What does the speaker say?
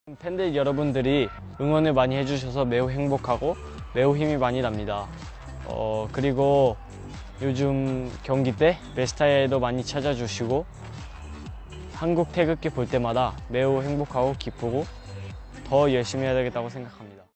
팬들 여러분들이 응원을 많이 해주셔서 매우 행복하고 매우 힘이 많이 납니다. 그리고 요즘 경기 때 메스타에도 많이 찾아주시고 한국 태극기 볼 때마다 매우 행복하고 기쁘고 더 열심히 해야 되겠다고 생각합니다.